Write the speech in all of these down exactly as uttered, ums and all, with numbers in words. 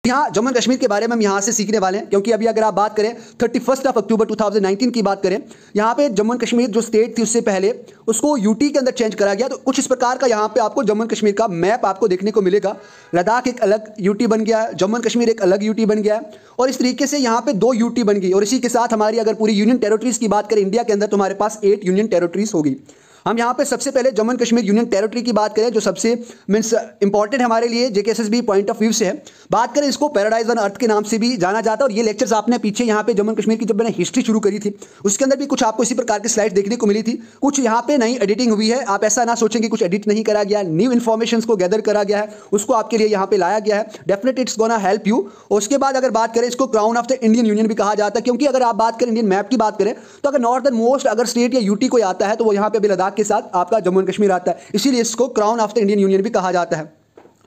यहाँ जम्मू एंड कश्मीर के बारे में हम यहाँ से सीखने वाले हैं, क्योंकि अभी अगर आप बात करें thirty first of October two thousand nineteen की बात करें, यहाँ पे जम्मू एंड कश्मीर जो स्टेट थी उससे पहले उसको यूटी के अंदर चेंज करा गया। तो कुछ इस प्रकार का यहाँ पे आपको जम्मू एंड कश्मीर का मैप आपको देखने को मिलेगा। लद्दाख एक अलग यूटी बन गया, जम्मू एंड कश्मीर एक अलग यूटी बन गया, और इस तरीके से यहाँ पे दो यूटी बन गई। और इसी के साथ हमारी अगर पूरी यूनियन टेरिटरीज की बात करें इंडिया के अंदर, तो हमारे पास एट यूनियन टेरिटरीज होगी। हम यहाँ पे सबसे पहले Jammu and Kashmir union territory की बात करें, जो सबसे मीन्स इंपॉर्टेंट हमारे लिए जेकेएसएसबी पॉइंट ऑफ व्यू से है। बात करें इसको पैराडाइज ऑन अर्थ के नाम से भी जाना जाता है। और ये लेक्चर्स आपने पीछे यहाँ पे जम्मू एंड कश्मीर की जब मैंने हिस्ट्री शुरू करी थी उसके अंदर भी कुछ आपको इसी प्रकार की स्लाइड देखने को मिली थी। कुछ यहाँ पे नई एडिटिंग हुई है, आप ऐसा ना सोचें कि कुछ एडिट नहीं करा गया, न्यू इन्फॉर्मेशन को गैदर करा गया है, उसको आपके लिए यहाँ पे लाया गया है। Definitely it's gonna help you. उसके बाद अगर बात करें, इसको crown of the Indian union भी कहा जाता है, क्योंकि अगर आप बात करें इंडियन मैप की बात करें तो अगर नॉर्दर्न मोस्ट अगर स्टेट या यूटी कोई आता है तो वो यहाँ पे भी लद्दाख के साथ आपका जम्मू एंड कश्मीर आता है, इसीलिए इसको crown of the Indian union भी कहा जाता है।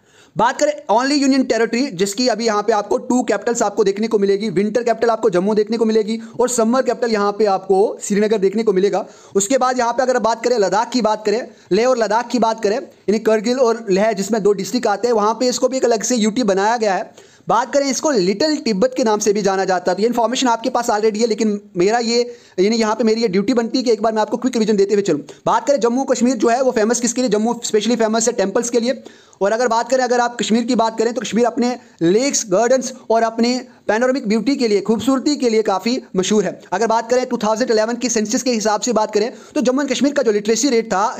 बात करें ओनली यूनियन टेरिटरी, जिसकी अभी यहां पे आपको टू कैपिटल्स आपको देखने को मिलेगी। विंटर कैपिटल आपको जम्मू देखने को मिलेगी और समर कैपिटल यहां पे आपको श्रीनगर देखने को मिलेगा। उसके बाद यहां पे अगर बात करें लद्दाख की बात करें, लेह और लद्दाख की बात करें, यानी करगिल और लेह जिसमें दो डिस्ट्रिक्ट आते हैं, वहां पे इसको भी एक अलग से यूटी बनाया गया है। बात करें इसको लिटिल तिब्बत के नाम से भी जाना जाता है। तो ये इन्फॉर्मेशन आपके पास ऑलरेडी है, लेकिन मेरा ये यानी यहाँ पे मेरी ये ड्यूटी बनती है कि एक बार मैं आपको क्विक रिवीजन देते हुए चलूँ। बात करें जम्मू कश्मीर जो है वो फेमस किसके लिए, जम्मू स्पेशली फेमस है टेम्पल्स के लिए। और अगर बात करें अगर आप कश्मीर की बात करें तो कश्मीर अपने लेक्स, गार्डन्स और अपने पैनोरामिक ब्यूटी के लिए, खूबसूरती के लिए काफ़ी मशहूर है। अगर बात करें टू थाउजेंड इलेवन की सेंसस के हिसाब से बात करें तो जम्मू एंड कश्मीर का जो लिटरेसी रेट था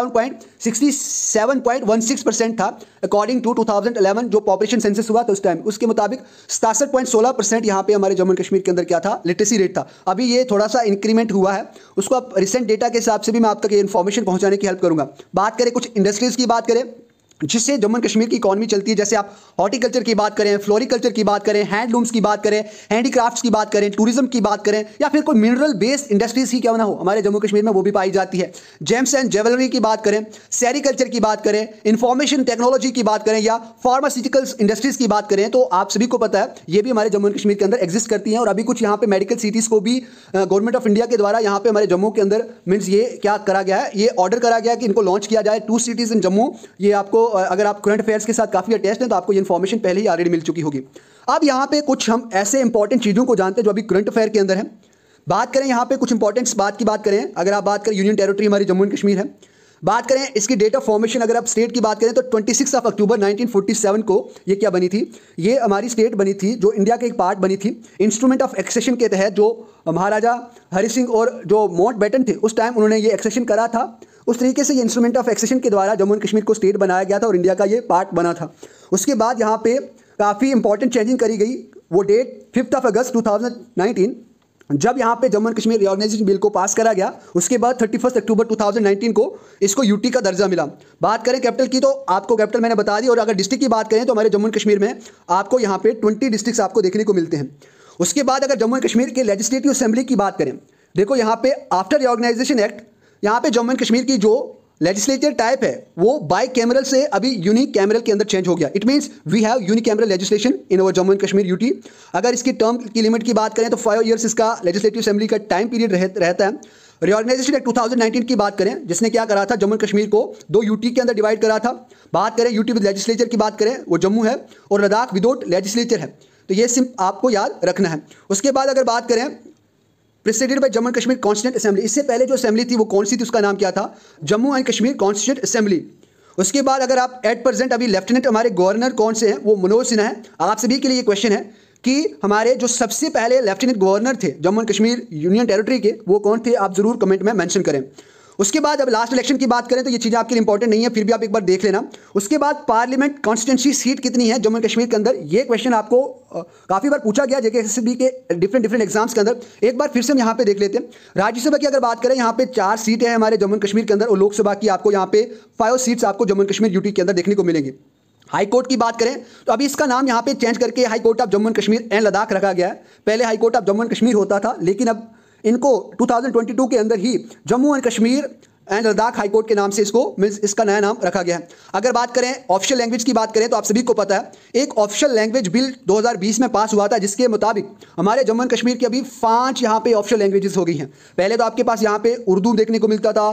sixty seven point one six percent था according to two thousand eleven जो पॉपुलेशन सेंसस हुआ था उस टाइम। उसके मुताबिक सतासठ पॉइंट सोलह परसेंट यहाँ पे हमारे जम्मू एंड कश्मीर के अंदर क्या था, लिटरेसी रेट था। अभी ये थोड़ा सा इंक्रीमेंट हुआ है, उसको आप रिसेंट डेटा के हिसाब से भी मैं आप तक ये इन्फॉर्मेशन पहुँचाने की हेल्प करूँगा। बात करें कुछ इंडस्ट्रीज़ की बात करें जिससे जम्मू एंड कश्मीर की इकॉनमी चलती है, जैसे आप हॉर्टिकल्चर की बात करें, फ्लोरिकल्चर की बात करें, हैंडलूम्स की बात करें, हैंडीक्राफ्ट्स की बात करें, टूरिज्म की बात करें, या फिर कोई मिनरल बेस्ड इंडस्ट्रीज ही क्यों ना हो, हमारे जम्मू कश्मीर में वो भी पाई जाती है। जेम्स एंड ज्वेलरी की बात करें, सेरिकल्चर की बात करें, इंफॉर्मेशन टेक्नोलॉजी की बात करें, या फार्मास्यूटिकल्स इंडस्ट्रीज की बात करें, तो आप सभी को पता है ये भी हमारे जम्मू एंड कश्मीर के अंदर एग्जिस्ट करती हैं। और अभी कुछ यहाँ पे मेडिकल सिटीज़ को भी गवर्नमेंट ऑफ इंडिया के द्वारा यहाँ पे हमारे जम्मू के अंदर मीन्स ये क्या करा गया है, ये ऑर्डर करा गया है कि इनको लॉन्च किया जाए। टू सिटीज़ इन जम्मू, ये आपको अगर आप करंट अफेयर्स के साथ काफी अटैच्ड हैं तो आपको ये इन्फॉर्मेशन पहले ही ऑलरेडी मिल चुकी होगी। अब यहाँ पे कुछ हम ऐसे इंपॉर्टेंट चीजों को जानते हैं जो अभी करंट अफेयर के अंदर है। बात करें यहाँ पे कुछ इंपॉर्टेंट बात की बात करें, अगर आप बात करें यूनियन टेरिटरी हमारी जम्मू एंड कश्मीर है। बात करें इसकी डेट ऑफ फॉर्मेशन, अगर आप स्टेट की बात करें तो छब्बीस of October nineteen forty seven को ये क्या बनी थी, ये हमारी स्टेट बनी थी जो इंडिया के एक पार्ट बनी थी। इंस्ट्रूमेंट ऑफ एक्सेशन के तहत जो महाराजा हरि सिंह और जो माउंटबेटन थे उस टाइम उन्होंने ये एक्सेशन करा था, उस तरीके से ये इंस्ट्रूमेंट ऑफ एक्सेशन के द्वारा जम्मू एंड कश्मीर को स्टेट बनाया गया था और इंडिया का ये पार्ट बना था। उसके बाद यहाँ पे काफ़ी इंपॉर्टेंट चेंजिंग करी गई। वो date fifth of August two thousand nineteen जब यहाँ पे Jammu and Kashmir reorganisation bill को पास करा गया, उसके बाद thirty first October two thousand nineteen को इसको यूटी का दर्जा मिला। बात करें कैपिटल की तो आपको कैपिटल मैंने बता दी, और अगर डिस्ट्रिक्ट की बात करें तो हमारे जम्मू एंड कश्मीर में आपको यहाँ पे ट्वेंटी डिस्ट्रिक्ट आपको देखने को मिलते हैं। उसके बाद अगर जम्मू एंड कश्मीर के लेजिस्लेटिव असेंबली की बात करें, देखो यहाँ पे आफ्टर रिऑर्गेनाइजेशन एक्ट यहाँ पे जम्मू एंड कश्मीर की जो लेजिस्लेचर टाइप है वो बाई कैमरल से अभी यूनिक कैमरल के अंदर चेंज हो गया। It means we have unicameral legislation in our Jammu and Kashmir UT. अगर इसकी टर्म की लिमिट की बात करें तो फाइव इयर्स इसका लेजिस्लेटिव असेंबली का टाइम पीरियड रह, रहता है। Reorganisation act two thousand nineteen की बात करें जिसने क्या करा था, जम्मू एंड कश्मीर को दो यूटी के अंदर डिवाइड करा था। बात करें यूटी विद लेजिस्लेचर की बात करें वो जम्मू है, और लद्दाख विदाउट लेजिस्लेचर है। तो ये सिर्फ आपको याद रखना है। उसके बाद अगर बात करें president by Jammu and Kashmir constituent assembly, इससे पहले जो असेंबली थी वो कौन सी थी, उसका नाम क्या था, Jammu and Kashmir constituent assembly. उसके बाद अगर आप एट प्रेजेंट अभी लेफ्टिनेंट हमारे गवर्नर कौन से हैं, वो मनोज सिन्हा है। आप सभी के लिए ये क्वेश्चन है कि हमारे जो सबसे पहले लेफ्टिनेंट गवर्नर थे Jammu and Kashmir union territory के, वो कौन थे, आप जरूर कमेंट में मेंशन करें। उसके बाद अब लास्ट इलेक्शन की बात करें तो ये चीज़ें आपके लिए इंपॉर्टेंट नहीं है, फिर भी आप एक बार देख लेना। उसके बाद पार्लियामेंट कॉन्स्टिट्यूंसी सीट कितनी है जम्मू एंड कश्मीर के अंदर, ये क्वेश्चन आपको काफ़ी बार पूछा गया जेकेएसएसबी के डिफरेंट डिफरेंट एग्जाम्स के अंदर। एक बार फिर से हम यहाँ पे देख लेते हैं। राज्यसभा की अगर बात करें, यहाँ पे चार सीटें हैं हमारे जम्मू एंड कश्मीर के अंदर, और लोकसभा की आपको यहाँ पे फाइव सीट्स आपको जम्मू एंड कश्मीर यूटी के अंदर देखने को मिलेंगी। हाई कोर्ट की बात करें तो अभी इसका नाम यहाँ पे चेंज करके high court of Jammu and Kashmir and Ladakh रखा गया है। पहले high court of Jammu and Kashmir होता था, लेकिन अब इनको टू थाउजेंड ट्वेंटी टू के अंदर ही Jammu and Kashmir and Ladakh high court के नाम से इसको मीन्स इसका नया नाम रखा गया है। अगर बात करें ऑफिशियल लैंग्वेज की बात करें तो आप सभी को पता है एक ऑफिशियल लैंग्वेज बिल दो हज़ार बीस में पास हुआ था, जिसके मुताबिक हमारे जम्मू एंड कश्मीर की अभी पांच यहाँ पे ऑफिशियल लैंग्वेजेस हो गई हैं। पहले तो आपके पास यहाँ पे उर्दू देखने को मिलता था,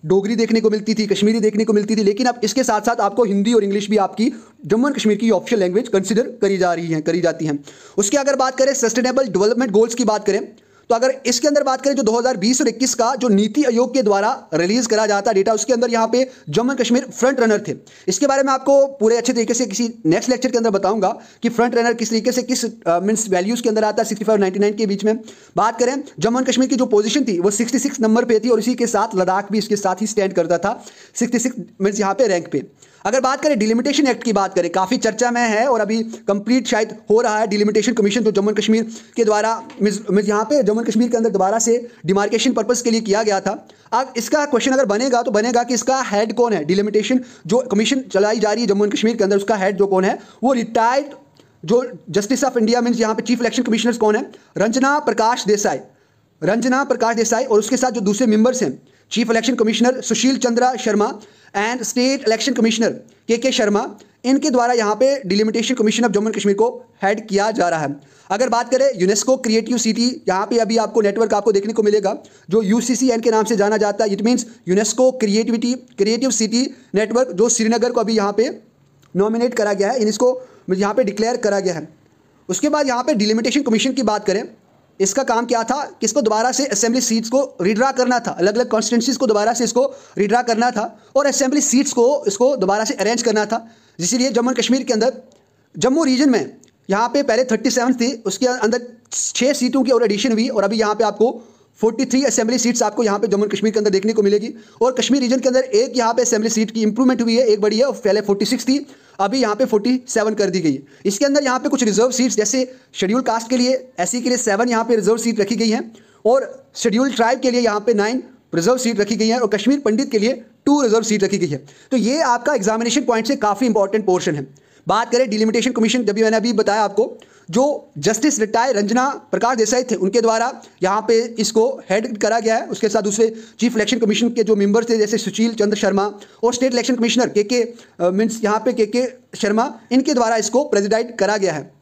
डोगरी देखने को मिलती थी, कश्मीरी देखने को मिलती थी, लेकिन अब इसके साथ साथ आपको हिंदी और इंग्लिश भी आपकी जम्मू एंड कश्मीर की ऑफिशियल लैंग्वेज कंसिडर करी जा रही है करी जाती हैं। उसकी अगर बात करें सस्टेनेबल डेवलपमेंट गोल्स की बात करें, तो अगर इसके अंदर बात करें जो दो हज़ार बीस और इक्कीस का जो नीति आयोग के द्वारा रिलीज करा जाता डेटा, उसके अंदर यहाँ पे Jammu and Kashmir front runner थे। इसके बारे में आपको पूरे अच्छे तरीके से किसी नेक्स्ट लेक्चर के अंदर बताऊंगा कि फ्रंट रनर किस तरीके से किस मींस वैल्यूज के अंदर आता है सिक्सटी फाइव और नाइंटी नाइन के बीच में। बात करें जम्मू एंड कश्मीर की जो पोजीशन थी वो सिक्सटी सिक्स नंबर पे थी और इसी के साथ लद्दाख भी इसके साथ ही स्टैंड करता था सिक्सटी सिक्स मींस यहाँ पे रैंक पे। अगर बात करें डिलिमिटेशन एक्ट की बात करें, काफ़ी चर्चा में है और अभी कंप्लीट शायद हो रहा है डिलिमिटेशन कमीशन जो जम्मू एंड कश्मीर के द्वारा यहाँ पे जम्मू एंड कश्मीर के अंदर दोबारा से डिमार्केशन पर्पस के लिए किया गया था। अब इसका क्वेश्चन अगर बनेगा तो बनेगा कि इसका हेड कौन है, डिलिमिटेशन जो कमीशन चलाई जा रही है जम्मू एंड कश्मीर के अंदर उसका हेड जो कौन है वो रिटायर्ड जो जस्टिस ऑफ इंडिया मीन्स यहाँ पे चीफ इलेक्शन कमिश्नर कौन है, रंजना प्रकाश देसाई रंजना प्रकाश देसाई और उसके साथ जो दूसरे मेंबर्स हैं chief election commissioner Sushil Chandra Sharma and state election commissioner K K Sharma, इनके द्वारा यहाँ पे delimitation commission of Jammu and Kashmir को हेड किया जा रहा है। अगर बात करें यूनेस्को क्रिएटिव सिटी, यहाँ पे अभी आपको नेटवर्क आपको देखने को मिलेगा जो यू सी सी एन के नाम से जाना जाता है। It means UNESCO creativity creative city network जो श्रीनगर को अभी यहाँ पे नॉमिनेट करा गया है, इन इसको यहाँ पे डिक्लेयर करा गया है। उसके बाद यहाँ पे डिलिमिटेशन कमीशन की बात करें, इसका काम क्या था कि इसको दोबारा से असेंबली सीट्स को रिड्रा करना था, अलग अलग कॉन्स्टिट्यूंसीज को दोबारा से इसको रिड्रा करना था और असेंबली सीट्स को इसको दोबारा से अरेंज करना था। इसीलिए जम्मू एंड कश्मीर के अंदर जम्मू रीजन में यहाँ पे पहले थर्टी सेवन थी, उसके अंदर छः सीटों की और एडिशन हुई और अभी यहाँ पे आपको तैंतालीस असेंबली सीट्स आपको यहाँ पे जम्मू एंड कश्मीर के अंदर देखने को मिलेगी। और कश्मीर रीजन के अंदर एक यहाँ पे असेंबली सीट की इंप्रूवमेंट हुई है, एक बड़ी है, पहले छियालीस थी अभी यहाँ पे सैंतालीस कर दी गई है। इसके अंदर यहाँ पे कुछ रिजर्व सीट्स जैसे शेड्यूल कास्ट के लिए एससी के लिए सेवन यहाँ पे रिजर्व सीट रखी गई हैं और शेड्यूल ट्राइब के लिए यहाँ पे नाइन रिजर्व सीट रखी गई है और कश्मीर पंडित के लिए टू रिजर्व सीट रखी गई है। तो ये आपका एग्जामिनेशन पॉइंट से काफ़ी इंपॉर्टेंट पोर्शन है। बात करें डिलिमिटेशन कमीशन, जब भी मैंने अभी बताया आपको जो जस्टिस रिटायर रंजना प्रकाश देसाई थे उनके द्वारा यहाँ पे इसको हेड करा गया है। उसके साथ दूसरे चीफ इलेक्शन कमीशन के जो मेंबर थे जैसे सुशील चंद्र शर्मा और स्टेट इलेक्शन कमिश्नर के के मीन्स यहाँ पे के के शर्मा, इनके द्वारा इसको प्रेसिडाइड करा गया है।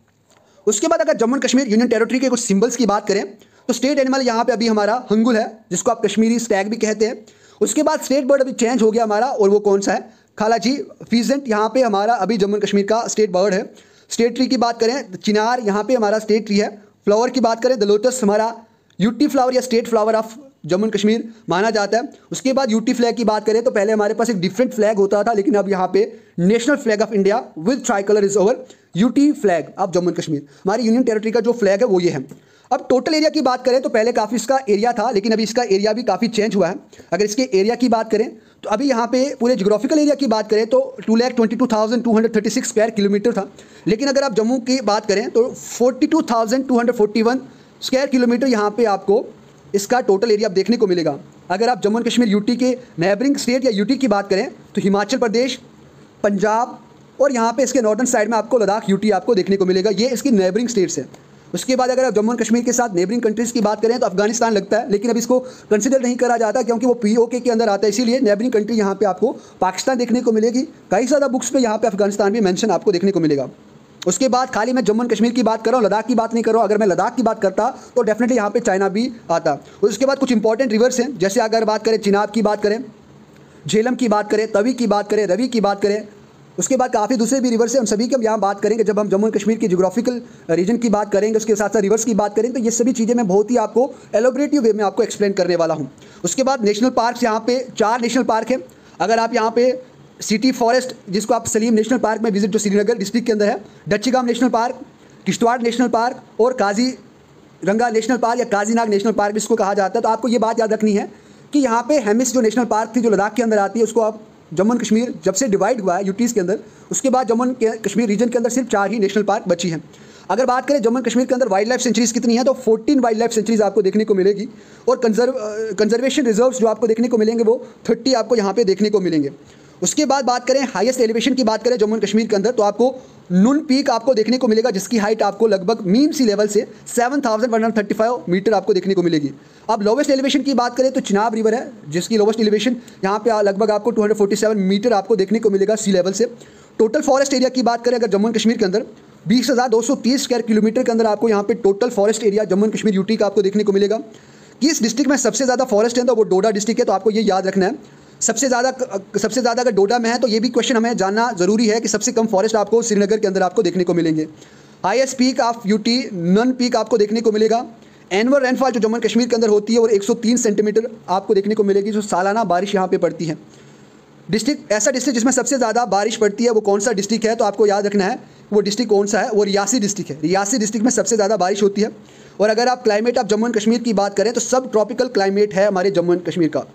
उसके बाद अगर Jammu and Kashmir union territory के कुछ सिंबल्स की बात करें तो स्टेट एनिमल यहाँ पे अभी हमारा हंगुल है जिसको आप कश्मीरी स्टैग भी कहते हैं। उसके बाद स्टेट बर्ड अभी चेंज हो गया हमारा और वो कौन सा है, खालाजी फीजेंट यहाँ पे हमारा अभी जम्मू एंड कश्मीर का स्टेट बर्ड है। स्टेट ट्री की बात करें चिनार यहाँ पे हमारा स्टेट ट्री है। फ्लावर की बात करें द लोटस हमारा यूटी फ्लावर या state flower of Jammu and Kashmir माना जाता है। उसके बाद यूटी फ्लैग की बात करें तो पहले हमारे पास एक डिफरेंट फ्लैग होता था लेकिन अब यहाँ पे national flag of India with tricolour is over UT flag of Jammu and Kashmir. हमारी यूनियन टेरिटरी का जो फ्लैग है वो ये है। अब टोटल एरिया की बात करें तो पहले काफ़ी इसका एरिया था लेकिन अभी इसका एरिया भी काफ़ी चेंज हुआ है। अगर इसके एरिया की बात करें तो अभी यहाँ पे पूरे जोग्राफिकल एरिया की बात करें तो two lakh twenty two thousand two hundred thirty six square kilometre था, लेकिन अगर आप जम्मू की बात करें तो forty two thousand two hundred forty one square kilometre यहाँ पे आपको इसका टोटल एरिया आप देखने को मिलेगा। अगर आप जम्मू एंड कश्मीर यूटी के नेबरिंग स्टेट या यूटी की बात करें तो हिमाचल प्रदेश, पंजाब और यहाँ पे इसके नॉर्दर्न साइड में आपको लद्दाख यूटी आपको देखने को मिलेगा, ये इसकी नेबरिंग स्टेट्स है। उसके बाद अगर आप जम्मू एंड कश्मीर के साथ नेबरिंग कंट्रीज़ की बात करें तो अफगानिस्तान लगता है लेकिन अब इसको कंसिडर नहीं करा जाता क्योंकि वो पीओके के अंदर आता है, इसीलिए नेबरिंग कंट्री यहाँ पे आपको पाकिस्तान देखने को मिलेगी। कई ज़्यादा बुक्स पे यहाँ पे अफगानिस्तान भी मेंशन आपको देखने को मिलेगा। उसके बाद खाली मैं जम्मू एंड कश्मीर की बात कर रहा हूँ, लद्दाख की बात नहीं कर रहा हूँ। अगर मैं लद्दाख की बात करता तो डेफिनेटली यहाँ पे चाइना भी आता। उसके बाद कुछ इंपॉर्टेंट रिवर्स हैं जैसे अगर बात करें चिनाब की बात करें, झेलम की बात करें, तवी की बात करें, रवि की बात करें। उसके बाद काफ़ी दूसरे भी रिवर्स हैं, हम सभी की हम यहाँ बात करेंगे जब हम जम्मू एंड कश्मीर की जोग्राफिकल रीजन की बात करेंगे। उसके साथ साथ रिवर्स की बात करें तो ये सभी चीज़ें मैं बहुत ही आपको एलोबरेटिव वे में आपको एक्सप्लेन करने वाला हूँ। उसके बाद नेशनल पार्क, यहाँ पे चार नेशनल पार्क हैं। अगर आप यहाँ पे सिटी फॉरेस्ट जिसको आप सलीम नेशनल पार्क में विजिट जो श्रीनगर डिस्ट्रिक्ट के अंदर है, Dachigam national park, Kishtwar national park और काजीरंगा नेशनल पार्क या काजीनाग नेशनल पार्क जिसको कहा जाता है, तो आपको ये बात याद रखनी है कि यहाँ पे हेमिस जो नेशनल पार्क थी जो लद्दाख के अंदर आती है उसको आप जम्मू एंड कश्मीर जब से डिवाइड हुआ है यूटीज़ के अंदर उसके बाद जम्मू एंड कश्मीर रीजन के अंदर सिर्फ चार ही नेशनल पार्क बची हैं। अगर बात करें जम्मू एंड कश्मीर के अंदर वाइल्ड लाइफ सेंचुरीज़ कितनी है तो फोर्टीन वाइल्ड लाइफ सेंचुरीज़ आपको देखने को मिलेगी और कंजर्व कंजर्वेशन रिजर्व्स जो आपको देखने को मिलेंगे वो थर्टी आपको यहाँ पे देखने को मिलेंगे। उसके बाद बात करें हाईएस्ट एलिवेशन की बात करें जम्मू एंड कश्मीर के अंदर तो आपको नून पीक आपको देखने को मिलेगा जिसकी हाइट आपको लगभग मीन सी लेवल से seven thousand one hundred thirty five metre आपको देखने को मिलेगी। अब लोवेस्ट एलिवेशन की बात करें तो चिनाब रिवर है जिसकी लोवेस्ट एलिवेशन यहाँ पे लगभग आपको two hundred forty seven metre आपको देखने को मिलेगा सी लेवल से। टोटल फॉरेस्ट एरिया की बात करें अगर जम्मू एंड कश्मीर के अंदर बीस हज़ार दो सौ तीस स्क्वायर किलोमीटर के अंदर आपको यहाँ पे total forest area Jammu and Kashmir UT का आपको देखने को मिलेगा। किस डिस्ट्रिक्ट में सबसे ज़्यादा फॉरेस्ट है, तो वो डोडा डिस्ट्रिक्ट है। तो आपको ये याद रखना है। सबसे ज़्यादा सबसे ज़्यादा अगर डोडा में है तो ये भी क्वेश्चन हमें जानना ज़रूरी है कि सबसे कम फॉरेस्ट आपको श्रीनगर के अंदर आपको देखने को मिलेंगे। Highest peak of UT Nun peak आपको देखने को मिलेगा। एनुअल रेनफॉल जो जम्मू एंड कश्मीर के अंदर होती है और एक सौ तीन सेंटीमीटर आपको देखने को मिलेगी, जो सालाना बारिश यहाँ पे पड़ती है। डिस्ट्रिक्ट ऐसा डिस्ट्रिक्ट जिसमें सबसे ज़्यादा बारिश पड़ती है वो कौन सा डिस्ट्रिक्ट है, तो आपको याद रखना है वो डिस्ट्रिक्ट कौन सा है, वो रियासी डिस्ट्रिक्ट है। रियासी डिस्ट्रिक्ट में सबसे ज़्यादा बारिश होती है। और अगर आप climate of Jammu and Kashmir की बात करें तो सब ट्रॉपिकल क्लाइमेट है हमारे जम्मू एंड कश्मीर का।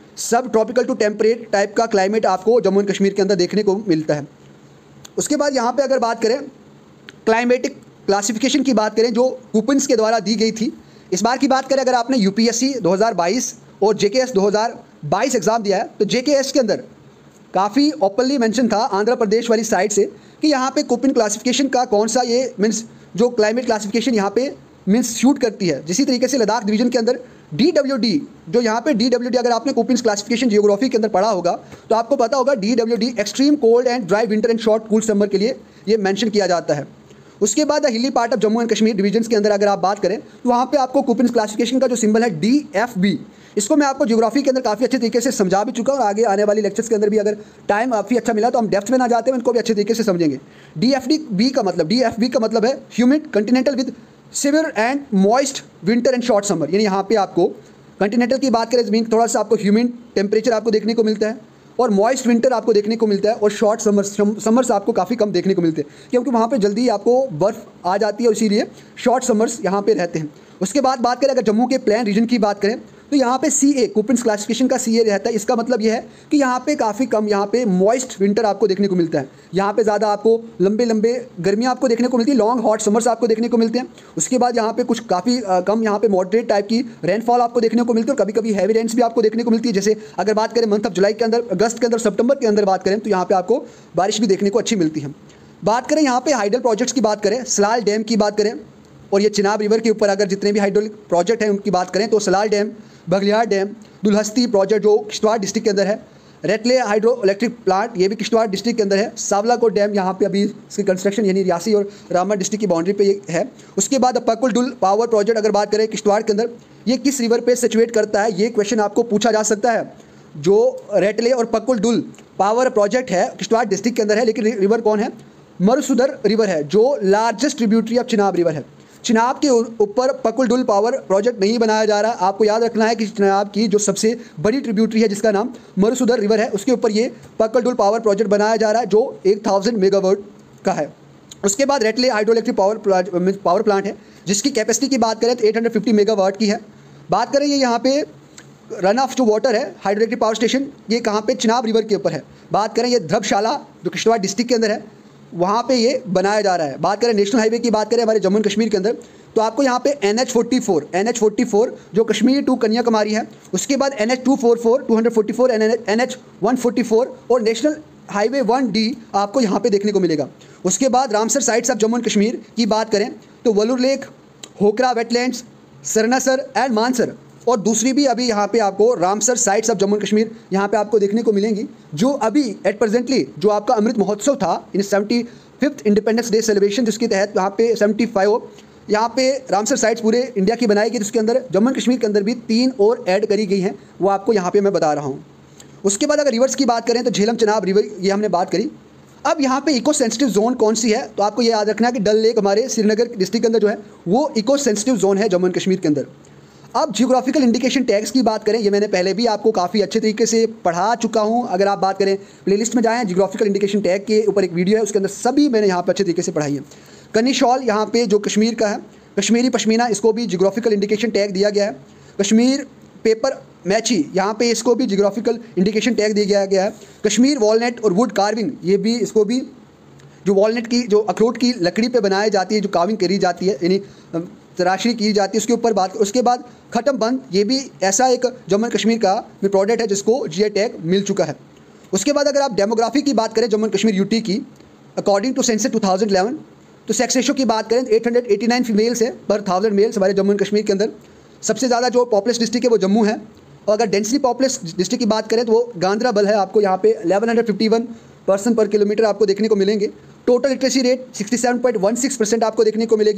सब ट्रॉपिकल टू टेम्परेट टाइप का क्लाइमेट आपको जम्मू एंड कश्मीर के अंदर देखने को मिलता है। उसके बाद यहाँ पे अगर बात करें क्लाइमेटिक क्लासिफिकेशन की बात करें जो कूपन्स के द्वारा दी गई थी, इस बार की बात करें अगर आपने यूपीएससी दो हज़ार बाईस और जेकेएस दो हज़ार बाईस एग्ज़ाम दिया है तो जेकेएस के अंदर काफ़ी ओपनली मेंशन था आंध्र प्रदेश वाली साइड से कि यहाँ पे कूपन क्लासिफिकेशन का कौन सा ये मीन्स जो क्लाइमेट क्लासिफिकेशन यहाँ पे मीन्स शूट करती है। जिसी तरीके से लद्दाख डिवीजन के अंदर डी डब्ल्यू डी जो यहाँ पे डी डब्ल्यू डी अगर आपने कूपन्स क्लासिफिकेशन जियोग्राफी के अंदर पढ़ा होगा तो आपको पता होगा D W D extreme cold and dry winter and short cool summer के लिए ये मेंशन किया जाता है। उसके बाद hilly part of Jammu and Kashmir division के अंदर अगर आप बात करें तो वहाँ पे आपको कूपन्स क्लासिफिकेशन का जो सिंबल है डी एफ बी, इसको मैं आपको ज्योग्राफी के अंदर काफ़ी अच्छे तरीके से समझा भी चुका हूँ और आगे आने वाली लेक्चर्स के अंदर भी अगर टाइम काफ़ी अच्छा मिला तो हम डेप्थ में ना जाते हैं, इनको भी अच्छे तरीके से समझेंगे। डी एफ डी बी का मतलब डी एफ बी का मतलब है humid continental with severe and moist winter and short summer, यानी यहाँ पे आपको कंटिनेंटल की बात करें मीन थोड़ा सा आपको ह्यूमिड टेम्परेचर आपको देखने को मिलता है और मॉइस्ट विंटर आपको देखने को मिलता है और शॉर्ट समर्स समर्स आपको काफ़ी कम देखने को मिलते हैं क्योंकि वहाँ पे जल्दी आपको बर्फ़ आ जाती है और इसीलिए शॉर्ट समर्स यहाँ पे रहते हैं। उसके बाद बात करें अगर जम्मू के प्लेन रीजन की बात करें तो यहाँ पे सी ए कूपन्स क्लासिफिकेशन का सी ए रहता है। इसका मतलब यह है कि यहाँ पे काफ़ी कम यहाँ पे मॉइस्ट विंटर आपको देखने को मिलता है। यहाँ पे ज़्यादा आपको लंबे लंबे गर्मियाँ आपको देखने को मिलती है, लॉन्ग हॉट समर्स आपको देखने को मिलते हैं। उसके बाद यहाँ पे कुछ काफ़ी कम यहाँ पे मॉडरेट टाइप की रेनफॉल आपको देखने को मिलती है और कभी कभी हैवी रेन्स भी आपको देखने को मिलती है। जैसे अगर बात करें मंथ ऑफ जुलाई के अंदर, अगस्त के अंदर, सितंबर के अंदर बात करें तो यहाँ पे आपको बारिश भी देखने को अच्छी मिलती है। बात करें यहाँ पे हाइडल प्रोजेक्ट्स की बात करें, सलाल डैम की बात करें और ये चिनाब रिवर के ऊपर अगर जितने भी हाइड्रोलिक प्रोजेक्ट हैं उनकी बात करें तो Salal dam, Baglihar dam, Dulhasti project जो किश्तवाड़ डिस्ट्रिक्ट के अंदर है, रेटले हाइड्रो इलेक्ट्रिक प्लांट ये भी किश्तवाड़ डिस्ट्रिक्ट के अंदर है, सावलाकोट डैम यहाँ पे अभी इसकी कंस्ट्रक्शन यानी रियासी और रामबन डिस्ट्रिक्ट की बाउंड्री पे ये है। उसके बाद पकुल डुल पावर प्रोजेक्ट अगर बात करें किश्तवाड़ के अंदर, ये किस रिवर पे सिचुएट करता है, ये क्वेश्चन आपको पूछा जा सकता है। जो रेटले और पकुल डुल पावर प्रोजेक्ट है किश्तवाड़ डिस्ट्रिक्ट के अंदर है, लेकिन रिवर कौन है, मरुसुदर रिवर है जो largest tributary of Chenab river है। चिनाब के ऊपर पकुल डुल पावर प्रोजेक्ट नहीं बनाया जा रहा। आपको याद रखना है कि चिनाब की जो सबसे बड़ी ट्रिब्यूटरी है जिसका नाम मरुसुदर रिवर है उसके ऊपर ये पकुल डुल पावर प्रोजेक्ट बनाया जा रहा है जो एक थाउजेंड मेगावाट का है। उसके बाद Ratle hydro electric power power plant है जिसकी कैपेसिटी की बात करें तो एट हंड्रेड फिफ्टी मेगावाट की है। बात करें ये यहाँ पे रन ऑफ टू वाटर है हाइड्रो इलेक्ट्रिक पावर स्टेशन, ये कहाँ पे, चिनाब रिवर के ऊपर है। बात करें ये ध्रबशाला जो किश्तवाड़ डिस्ट्रिक्ट के अंदर है वहाँ पे ये बनाया जा रहा है। बात करें नेशनल हाईवे की बात करें हमारे जम्मू एंड कश्मीर के अंदर तो आपको यहाँ पे N H forty four N H forty four जो कश्मीर टू कन्याकुमारी है, उसके बाद N H two four four two hundred forty four N H one forty four और नेशनल हाईवे वन डी आपको यहाँ पे देखने को मिलेगा। उसके बाद Ramsar sites of Jammu and Kashmir की बात करें तो Wular lake, Hokera wetlands, Surinsar and Mansar और दूसरी भी अभी यहाँ पे आपको Ramsar sites of Jammu and Kashmir यहाँ पे आपको देखने को मिलेंगी जो अभी एट प्रेजेंटली जो आपका अमृत महोत्सव था in seventy fifth independence day celebration जिसके तहत यहाँ पे सेवेंटी फाइव यहाँ पे रामसर साइट्स पूरे इंडिया की बनाई गई, जिसके अंदर जम्मू एंड कश्मीर के अंदर भी तीन और ऐड करी गई हैं, वो आपको यहाँ पे मैं बता रहा हूँ। उसके बाद अगर रिवर्स की बात करें तो झेलम चिनाब रिवर ये हमने बात करी। अब यहाँ पे इको सेंसिटिव जोन कौन सी है तो आपको ये याद रखना है कि डल लेक हमारे श्रीनगर डिस्ट्रिक्ट के अंदर जो है वो इको सेंसिटिव जोन है जम्मू एंड कश्मीर के अंदर। अब जियोग्राफिकल इंडिकेशन टैग्स की बात करें, ये मैंने पहले भी आपको काफ़ी अच्छे तरीके से पढ़ा चुका हूँ। अगर आप बात करें प्लेलिस्ट में जाएँ, जियोग्राफिकल इंडिकेशन टैग के ऊपर एक वीडियो है उसके अंदर सभी मैंने यहाँ पर अच्छे तरीके से पढ़ाई है। कनी शॉल यहाँ पे जो कश्मीर का है, कश्मीरी पश्मीना इसको भी जियोग्राफिकल इंडिकेशन टैग दिया गया है। कश्मीर पेपर मैची यहाँ पे इसको भी जियोग्राफिकल इंडिकेशन टैग दिया गया है। कश्मीर वॉलनट और वुड कार्विंग ये भी इसको भी जो वॉलनट की जो अखरोट की लकड़ी पे बनाई जाती है जो कार्विंग करी जाती है यानी तराशरी की जाती है उसके ऊपर बात। उसके बाद खटम बंद ये भी ऐसा एक जम्मू एंड कश्मीर का प्रोडक्ट है जिसको जी आई टैग मिल चुका है। उसके बाद अगर आप डेमोग्राफी की बात करें जम्मू एंड कश्मीर यूटी की according to census two thousand eleven तो सेक्स रेशो की बात करें eight hundred eighty nine females है पर थाउजेंड मेल्स हमारे जम्मू एंड कश्मीर के अंदर। सबसे ज़्यादा जो पॉपुलस डिस्ट्रिक्ट है वो जम्मू है और अगर डेंसली पॉपुलस डिस्ट्रिक्ट की बात करें तो वो गांधराबल है। आपको यहाँ पे eleven hundred fifty one person per kilometre आपको देखने को मिलेंगे। Total literacy rate sixty seven point one six percent आपको देखने को मिलेगी।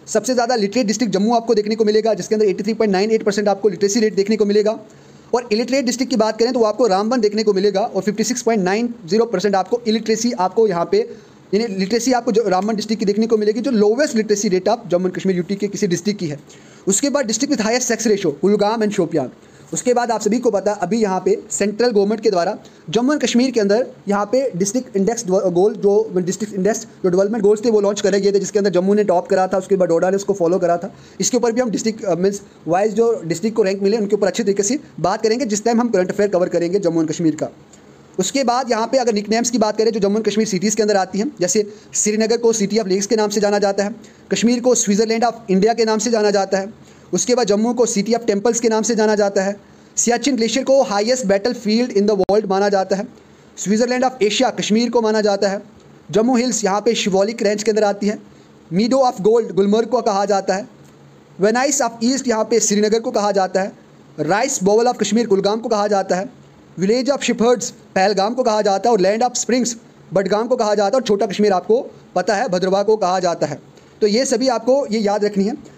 सबसे ज़्यादा लिटरेट डिस्ट्रिक्ट जम्मू आपको देखने को मिलेगा, जिसके अंदर तिरासी पॉइंट नौ आठ परसेंट आपको लिटरेसी रेट देखने को मिलेगा। और इलिटरेट डिस्ट्रिक्ट की बात करें तो वो आपको रामबन देखने को मिलेगा और छप्पन पॉइंट नौ परसेंट आपको इलिटरेसी आपको यहाँ पे यानी लिटरेसी आपको जो रामबन डिस्ट्रिक्ट की देखने को मिलेगी, जो लोवेस्ट लिटरेसी रेट आप जम्मू एंड कश्मीर यूटी के किसी डिस्ट्रिक्ट की है। उसके बाद district with highest sex ratio Kulgam and Shopian. उसके बाद आप सभी को पता अभी यहाँ पे सेंट्रल गवर्नमेंट के द्वारा जम्मू एंड कश्मीर के अंदर यहाँ पे डिस्ट्रिक्ट इंडेक्स गोल जो डिस्ट्रिक्ट इंडेक्स जो डेवलपमेंट गोल्स थे वो लॉन्च करे गए थे, जिसके अंदर जम्मू ने टॉप करा था, उसके बाद डोडा ने उसको फॉलो करा था। इसके ऊपर भी हम डिस्ट्रिक्ट मीन्स वाइज जो डिस्ट्रिक्ट को रैंक मिले उनके ऊपर अच्छे तरीके से बात करेंगे, जिस टाइम हम करंट अफेयर कवर करेंगे जम्मू एंड कश्मीर का। उसके बाद यहाँ पे अगर निकनेम्स की बात करें जो जम्मू एंड कश्मीर सिटीज़ के अंदर आती हैं, जैसे श्रीनगर को सिटी ऑफ लेक्स के नाम से जाना जाता है, कश्मीर को स्विट्ज़रलैंड ऑफ इंडिया के नाम से जाना जाता है। उसके बाद जम्मू को सिटी ऑफ टेम्पल्स के नाम से जाना जाता है। सियाचिन ग्लेशियर को highest battlefield in the world माना जाता है। स्विट्ज़रलैंड ऑफ एशिया कश्मीर को माना जाता है। जम्मू हिल्स यहाँ पे शिवोलिक रेंज के अंदर आती है। मीडो ऑफ गोल्ड गुलमर्ग को कहा जाता है। वेनाइस ऑफ ईस्ट यहाँ पे श्रीनगर को कहा जाता है। Rice bowl of Kashmir Kulgam को कहा जाता है। विलेज ऑफ शिपहर्ड्स पहलगाम को कहा जाता है और लैंड ऑफ स्प्रिंग्स बडगाम को कहा जाता है और छोटा कश्मीर आपको पता है भद्रवाह को कहा जाता है। तो ये सभी आपको ये याद रखनी है।